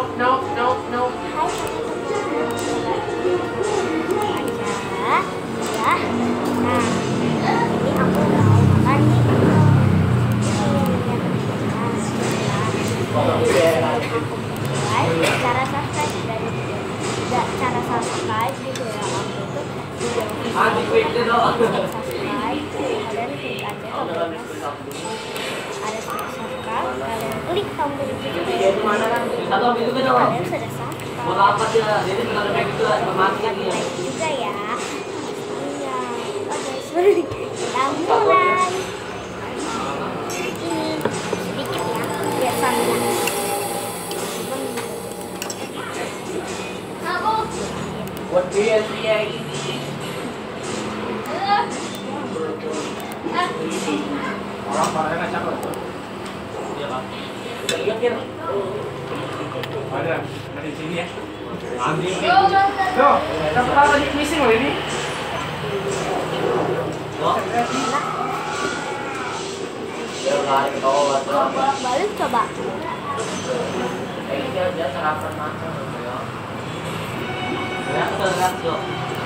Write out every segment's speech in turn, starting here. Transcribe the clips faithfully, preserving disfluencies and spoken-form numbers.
no, no, no. Ada, ya. Nah, ini aku mau makan nih. Like, cara subscribe dan juga cara subscribe gitu ya aku tuh video subscribe kalian klik aja tombolnya ada subscribe kalian klik tombol itu kalian sudah subscribe like juga ya iya oke sorry kita mulai ini sedikit ya biasanya. What do you see? Orang parahnya ngacak loh. Iya kan? Udah lihat ya? Ada, ada di sini ya. Anjing. Tuh, satu kali lagi missing loh ini. Loh. Coba balik coba. Eh, dia dia sarapan macam ya. Ya, kita lihat yuk.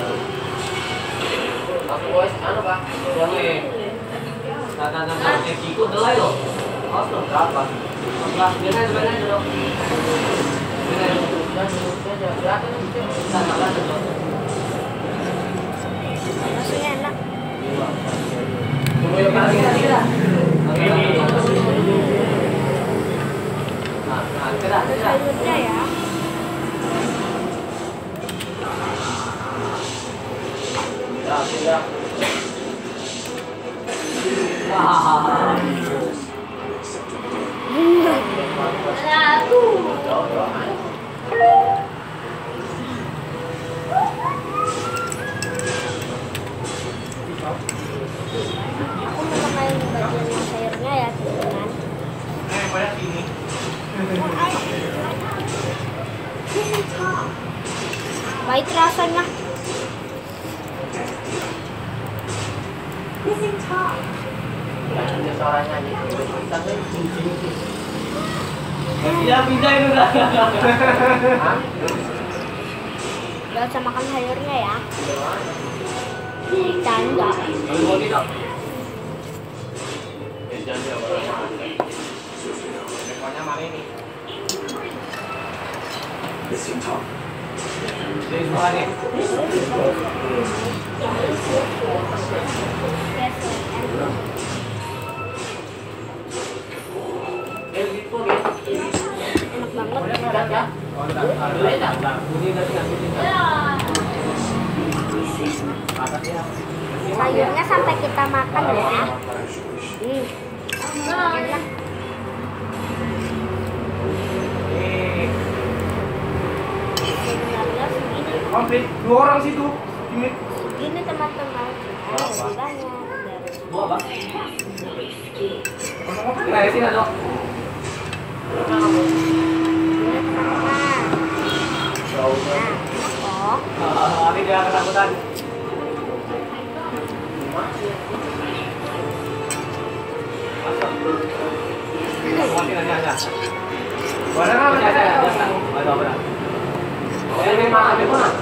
Aku voice anu Pak. Jangan. Kata-kata ikut delay loh. Harus loh berapa? Lah, biasa sebenarnya dulu. Biasa dulu. Dan saja berapa nih? Sana lah tuh. Masih enak. Tunggu yuk lagi lagi dah. Ini. Nah, nah, kira kira. Sayurnya ya. Ya, sudah. Hahaha. Aku. Aku mau makan bagian yang sayurnya ya, teman. Eh, pada sini. Baik rasanya. Ada suaranya gitu. Iya, pindah itu dah. Gak usah makan sayurnya ya. Canda. Mau tidak? Eh, jangan orang mana. Pokoknya mana ini? Jadi semua nih. Enak banget. Ya. Oh, enggak. Enggak, enggak. Bunyi tadi enggak bunyi. Sayurnya sampai kita makan ya. Hmm. Enak. Eh, Sebenarnya segini. komplit dua orang situ. Ini. Segini teman-teman. Nah, lebih banyak. Dua, Pak. Kita di sini, Dok. Nah, oh. Ah, ini dia ketakutan. Masih aja aja. Boleh kan? Aja aja. Ada apa? Ini makan di mana?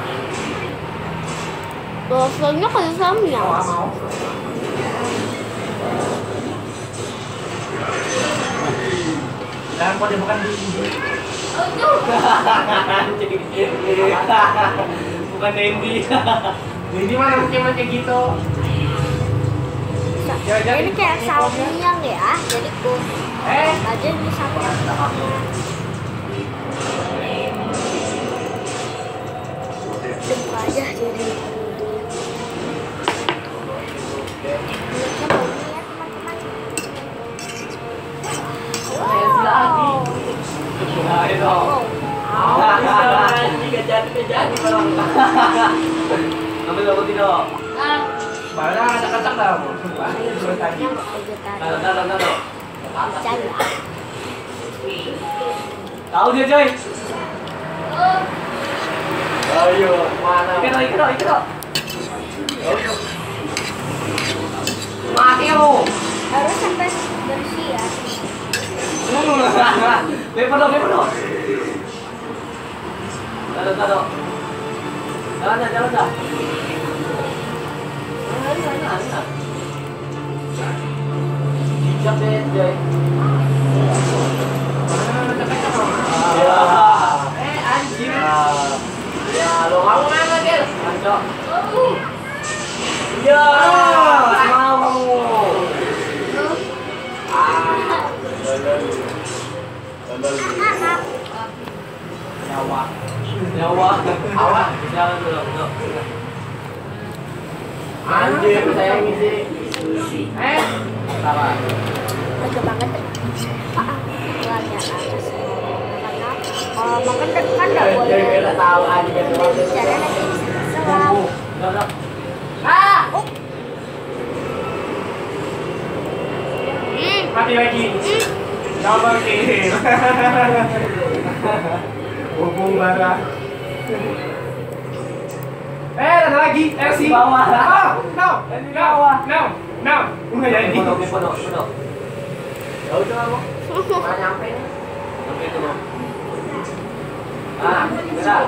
Rasanya kayak samyang. Mau mau. Dan kok dia bukan di bukan Dendi. Dendi mana mungkin kayak gitu. Ya, jadi Ini kayak samyang ya. Jadi ku eh aja ini samyang. Coba aja jadi. Lihatnya baunya ya teman-teman. Wow. Nah, itu. Ah, jika jadi jadi barang. Ambil dulu tidak. Barang ada kacang dah. Tadi. Yang vegetarian. Tahu tahu tahu. Ikan ya. Tahu dia coy. Ayo, mana? Ikut, ikut, ikut. Mati lu. Harus sampai bersih ya. Lepas dong, lepas dong. Taruh, taruh. Jalan dah, jalan dah. Ini, ini, ini. Bijak deh, Jay. Ya. Eh, anjir. Ya, lo kamu mana, Gil? Anjok. Ya, mau. Ah. Nyawa. Nyawa. Awak. Jalan dulu, dulu. Anjir, saya ngisi. Eh, salah. Agak banget. Pak, keluarnya atas. Karena kalau makan kan nggak boleh. Kita tahu aja gitu. Bicara lagi selalu. Ah! Mati lagi. Coba kirim. Hubung bara. Eh, ada lagi. Eh, si bawah. Oh, no. Di bawah. No. No. Enggak jadi. Pondok, pondok, pondok. Ya udah kamu. Nggak nyampe nih. Sampai itu mau. Ah, benar.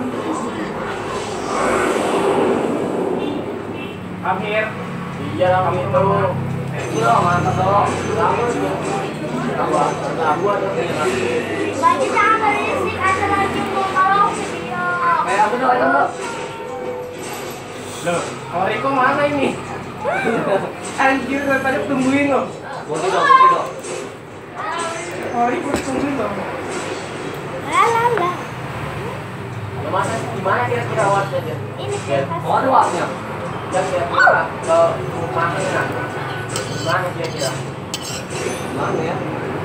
Akhir. Iya lah itu. Iya mantap dong. Kamu juga. Kamu, kamu ada yang Lagi sama berisik ada lagi mau kalau video. kayak apa tuh? Ayo dong. Loh, Oriko mana ini? Anjir, daripada tungguin loh. Bodi dong, bodi dong. Oriko tungguin loh. Lalala. Gimana, gimana kira-kira awatnya dia? Ini Ya, kertas. oh ada awatnya. Ya kira-kira ke rumahnya. Gimana kira-kira? Gimana ya?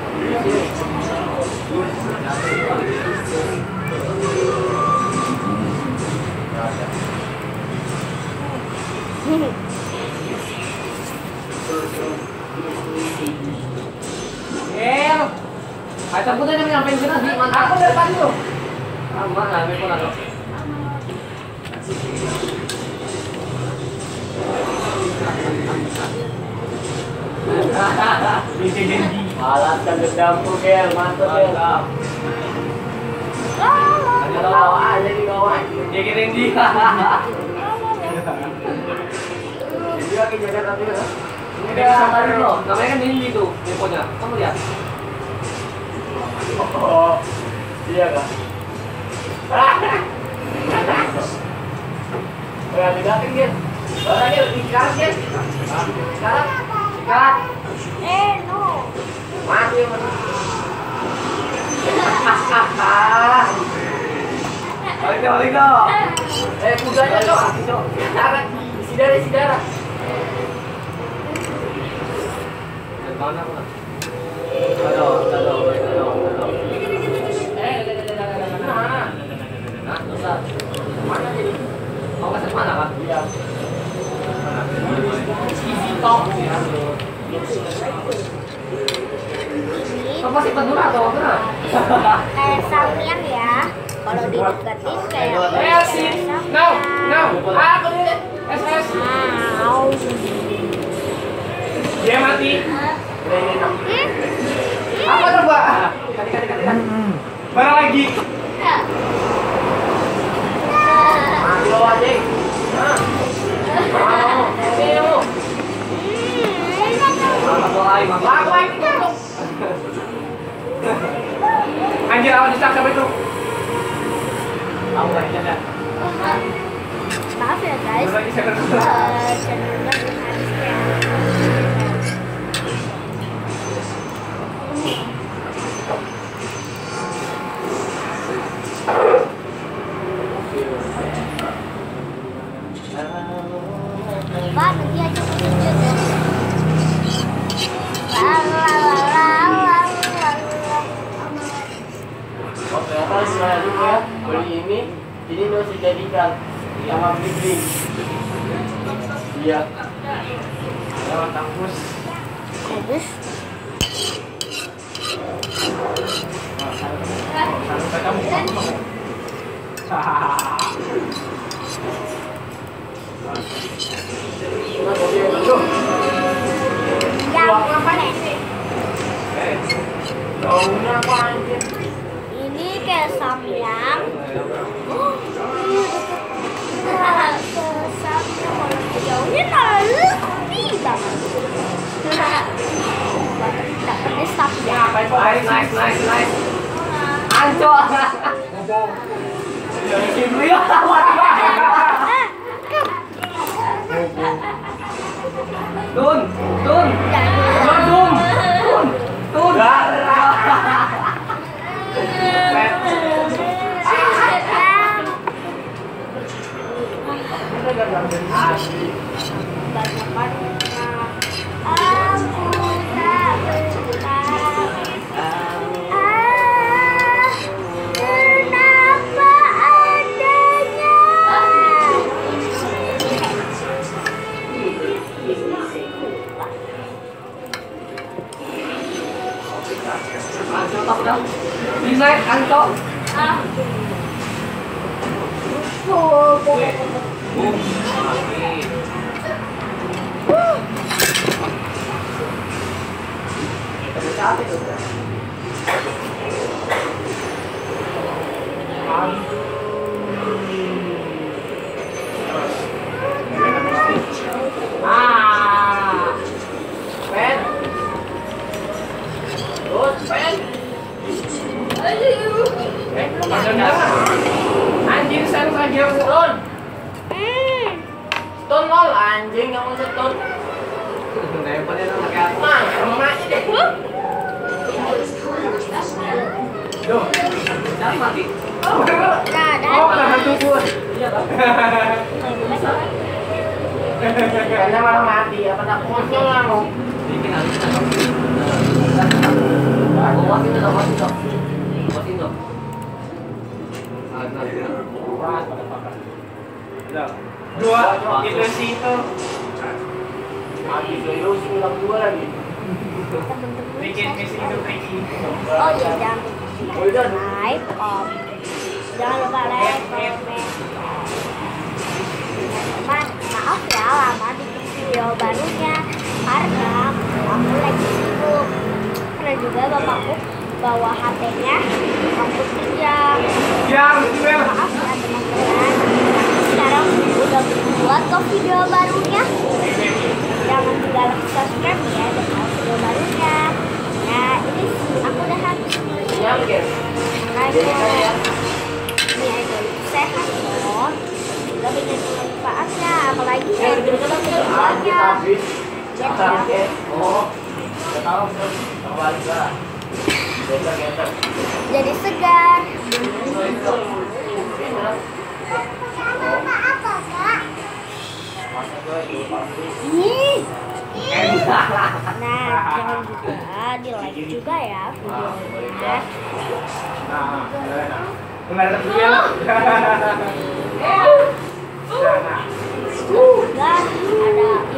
Eh, ay takbo tayo namin ang pension na, di man. Ako na pa niyo. Ah, man, namin ko na to. Bisa janji. Malas ka gandampo, Kel. Mantap, Kel. Ano daw, ah, jadi kawan. Jadi janji. Jadi lagi jaga tapi kan. Ini dia sama lo. Namanya kan ini tuh, deponya. Kamu lihat. Oh, iya kan? Ya, digatin Gil. Barang Gil, dikarat Gil. Dikarat. Dikarat. Eh, no. Mati mana? Balik dong, balik dong. Eh, kudanya cok. Cok. Dikarat. Isi darah, isi darah. Dan mana aku nak? Aduh, aduh, aduh, aduh. Eh, mana? Nah, susah. Mana jadi? Mau kasih mana kan? Iya. Isi top. Kamu masih peduli atau apa? Kayak samyang ya. Kalau dideketin kayak Eh, si. No, no. Aku di S S. Mau. Dia mati. Apa coba? Kali kali kali. Barang lagi. Mati lo aja. Nah. Mau, ini lo. Mama doai, mama. Aku lagi dong. Anjir, awal disak sampai itu. Tahu lagi ada. Maaf ya guys. Baru lagi saya Eh, channelnya belum habis ya. Pak, nanti aja aku tunjuk ya. Oh ternyata saya dulu ya beli ini, ini harus dijadikan sama bling. Iya. lewat kampus. Bagus. Sampai kamu ngomong. Yang mana ini? Eh, daunnya apa anjir? Ini kayak samyang, Oh, iya, kesatnya kalau jauhnya terlalu tidak. Tidak pedes tapi ya. Nice, nice, nice, nice. Ancol. Simrio. Tun, tun, tun, tun, tun, tun. Banyak karena aku tak betah. Ah, kenapa adanya? Ancol tak udah. Bisa ancol. Ah. Oh, Boom. Mati. Tapi capek tuh. Ah. Pen. Good, pen. Eh, padahal anjing saya saja turun. Ton nol anjing kamu setun. Daripada nama kayak aku. Nah, sama aja deh. Duh, Jangan mati. oh, Nah, oh, dan hantu gua. Iya kan? Karena malah mati, apa tak konyol kamu? Bikin harus nangkap. Oh, wasin dong, wasin dong. Wasin dong. Ah, nah, nah. Dua, itu sih itu. Mati dulu, ulang dua lagi. Bikin misi itu tricky. oh iya, jangan lupa like, comment. Jangan lupa like, comment. Teman, maaf ya lama bikin video barunya karena aku lagi sibuk. Karena juga bapakku bawa H P-nya kampus kerja. Yang dua. Maaf ya teman-teman. Sekarang udah buat kok video barunya. Jangan juga like, subscribe ya dengan video barunya. Nah ini sih aku udah habis Yang ke. makanya ini aja sehat loh. Juga banyak manfaatnya, apalagi saya juga tujuannya. Habis. Jadi Oh, udah tahu belum? Kembali lah. Geser, geser. jadi segar. Masa gue itu pasti. Ih. Nah, jangan juga di like juga ya videonya. Nah, nah. Kemarin dulu ya. Juga ada